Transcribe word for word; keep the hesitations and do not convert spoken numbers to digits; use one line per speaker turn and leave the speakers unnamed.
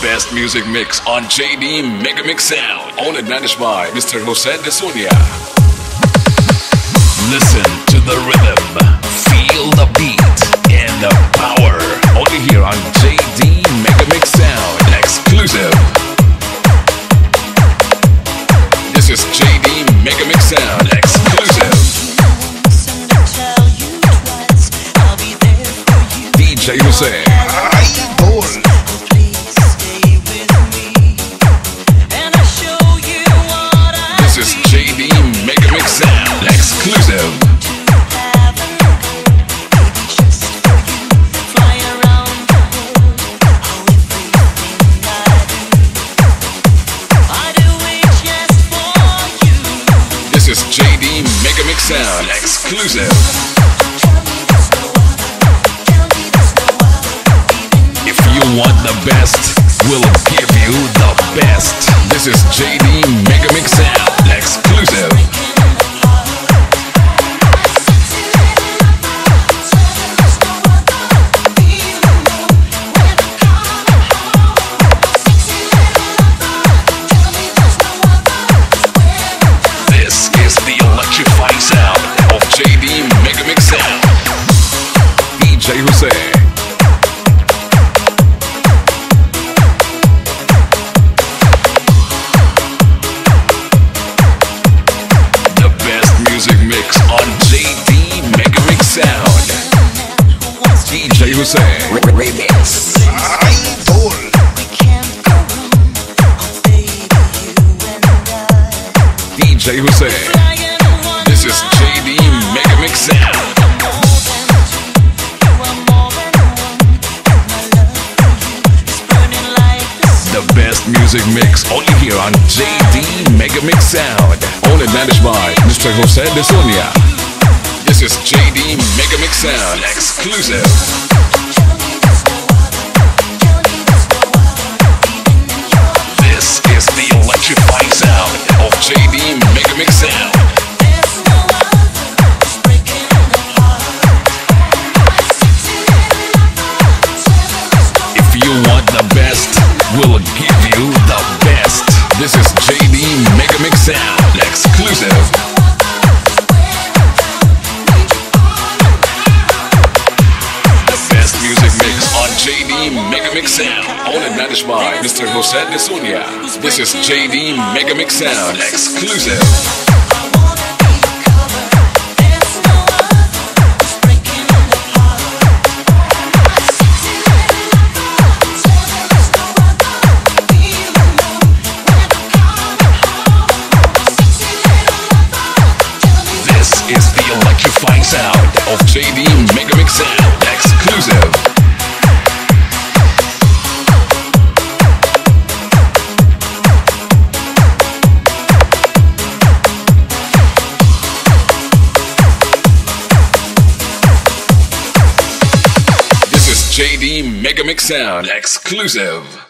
best music mix on J D Megamix Sound. Owned and managed by Mister Jose De Sonia. Listen to the rhythm, feel the beat, and the power. Only here on J D Megamix Sound. Exclusive. This is J D Megamix Sound. Exclusive. D J Jose. This is J D Megamix Sound. Exclusive. This is J D Megamix Sound. Exclusive. If you want the best, we'll give you the best. This is J D Megamix Sound. Exclusive. This is the electrifying sound of J D Megamix Sound. D J Jose. Music mix on J D Megamix Sound. D J Jose Remix. D J Jose. This is J D Megamix Sound. The best music mix only here on J D Megamix Sound. Owned and managed by Mister Jose De Sonia. This is J D Megamix Sound. Exclusive. This is the electrifying sound of J D Megamix Sound. If you want the best, we'll give you the best. This is J D Megamix Sound. Exclusive. The best music mix on J D Megamix Sound. Owned and managed by Mister Jose De Sonia. This is J D Megamix Sound. Exclusive. Is the electrifying sound of J D Megamix Sound. Exclusive. This is J D Megamix Sound. Exclusive.